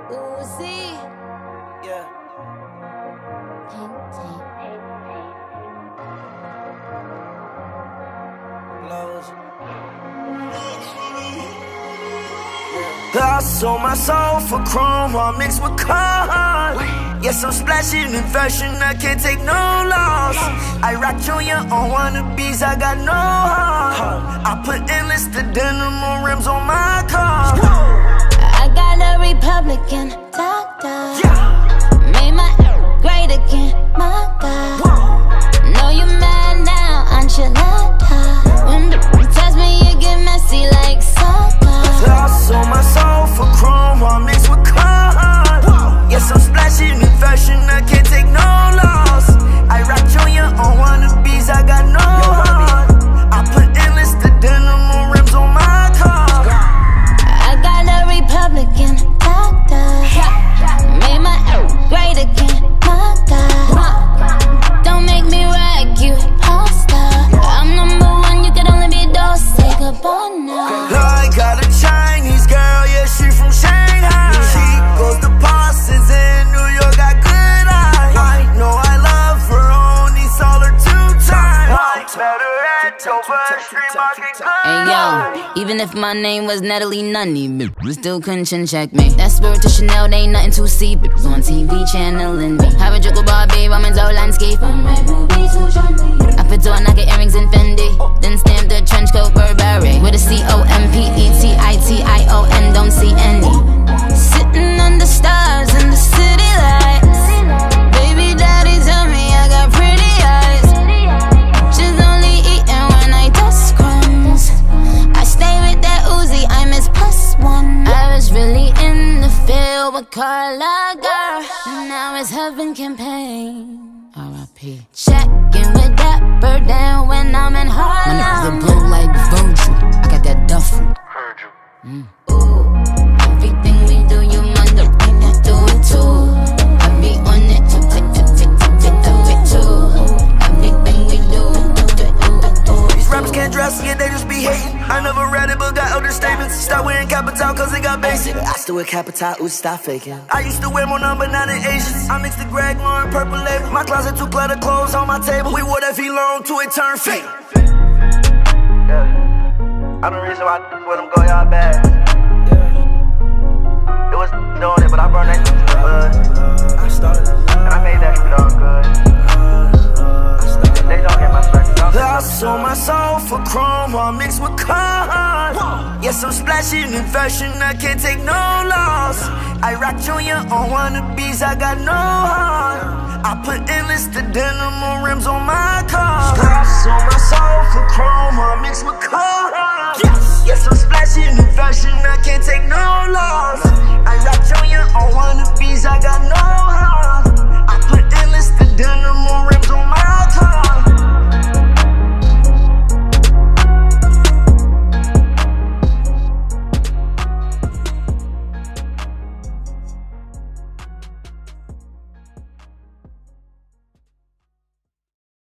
Uzi. Yeah. Lows. I sold my soul for chrome, all mixed with cars. Yes, I'm splashing in fashion, I can't take no loss. I rock Junior on wannabes, I got no heart. I put endless to denim on rims on my car. I got a Republican doctor. Made my great again, my God. Know you mad now, enchilada. When you touch me, you get messy like soda. I sold my soul for chrome, all mixed with cars. Yes, I'm splashing in fashion, I can't take no loss. I rock Junior on wannabes, I got no heart. I put endless to denim on rims on my car. I got a Republican doctor. Made my great again, my God. Don't make me rag you, pasta. I'm #1, you can only be dose. Say goodbye now. I got a Chinese girl, yeah, she from Shanghai. She goes to Parsons in New York, got good eyes. I know I love her, only saw her 2 times. Better at over stream, I can go. Hey yo, even if my name was Natalie Nunny, we still couldn't chin check me. That Spirit to Chanel, they ain't nothing to see, but it was on TV channeling me. Have a joke about babe, I'm in landscape. I put door knocker earrings in Fendi, then stamp the trench coat Burberry with a COMPETITION. Don't see any. Sitting under stars in the city lights. Baby daddy tell me I got pretty eyes. Just only eating when I dust crumbs. I stay with that Uzi, I miss +1. I was really in the field with Carla, girl. Now it's heaven campaign. R.I.P. Checking with that bird down when I'm in Harlem. My niggas look blue like Virgil. I got that duffel. Ooh, everything we do, you mother do it too. I be on it, do it too. Everything we do. These rappers can't dress, yeah, they just be hating. I never read it, but got older statements. Start wearing Capital, cause it got basic. I still wear Capital, ooh, stop faking. I used to wear more number 9 than Asians. I mixed the Greg Lauren purple label. My closet too cluttered, clothes on my table. We wore that V-long till it turned fake. I'm the reason why I let them go, y'all bad. It was doing it, but I burned that shit to the hood. And I made that shit all good. They don't get my strength. I sold my soul for chrome, all mixed with cars. Yes, I'm splashing in fashion, I can't take no loss. I rock Junior on wannabes, I got no heart. I put endless to denim on rims on my car. I sold my